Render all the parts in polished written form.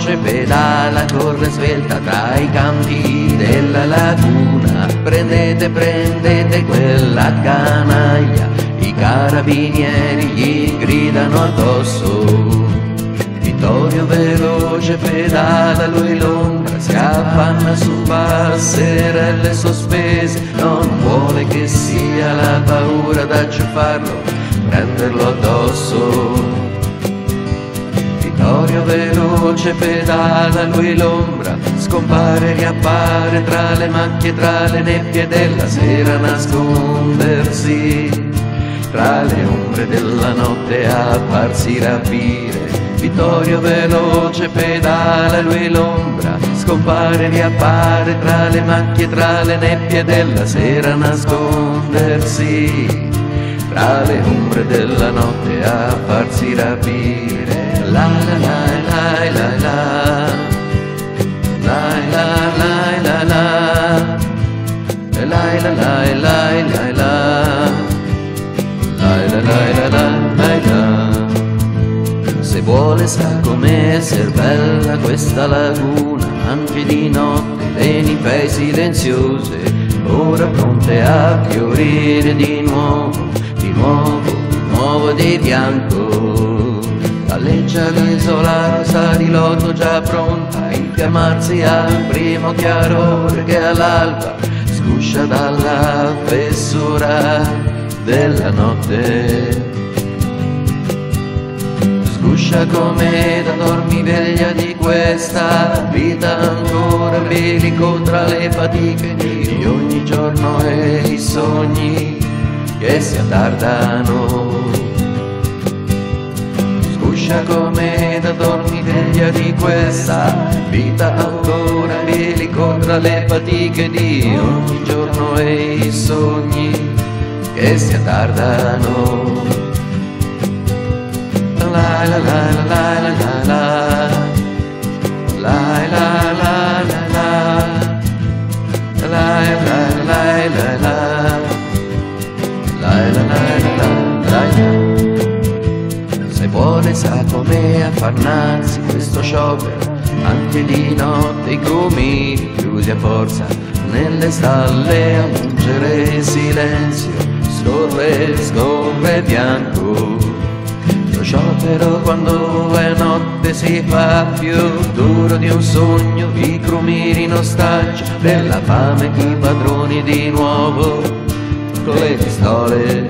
veloce pedala, corre svelta tra i campi della laguna. Prendete quella canaglia, i carabinieri gli gridano addosso. Vittorio veloce pedala, lui l'ombra si affanna su passerelle sospese, non vuole che sia la paura ad acciuffarlo, prenderlo addosso. Vittorio veloce pedala, lui l'ombra scompare e riappare tra le macchie, tra le nebbie della sera, nascondersi tra le ombre della notte, a farsi rapire. Vittorio veloce pedala, lui l'ombra scompare e riappare tra le macchie, tra le nebbie della sera, nascondersi tra le ombre della notte, a farsi rapire. La la la la la la la la la la la la la la la. Se vuole sa com'è esser bella questa laguna, anche di notte le ninfee silenziose, ora pronte a fiorire di nuovo, di nuovo, di nuovo di bianco. Alleggia l'isola rosa di loto già pronta a infiammarsi al primo chiarore che all'alba sguscia dalla fessura della notte. Sguscia come da dormiveglia di questa vita ancora in bilico tra le fatiche di ogni giorno e i sogni che si attardano. Sguscia come da dormiveglia di questa vita ancora in bilico tra le fatiche di ogni giorno e i sogni che si attardano. La la la la la la la la la la la. Se vuole sa come affannarsi questo sciopero, anche di notte i crumini chiusi a forza nelle stalle, a mungere silenzio, scorre bianco. Lo sciopero quando è notte si fa più duro di un sogno, i crumiri in ostaggio della fame, i padroni di nuovo con le pistole.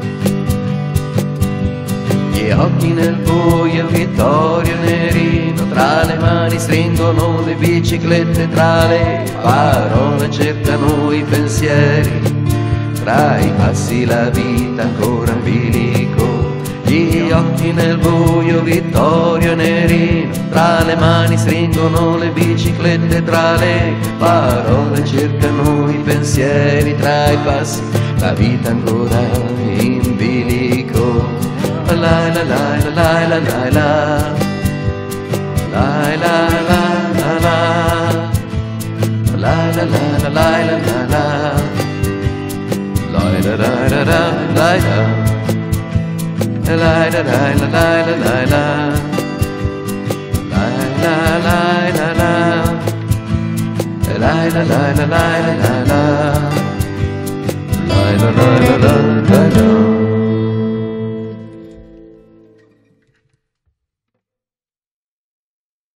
Gli occhi nel buio, Vittorio Nerino tra le mani stringono le biciclette, tra le parole cercano i pensieri, tra i passi la vita ancora in bilico. Gli occhi nel buio, Vittorio Nerino tra le mani stringono le biciclette, tra le parole cercano i pensieri, tra i passi la vita ancora in bilico. La la la la la la la la la la la la la la la.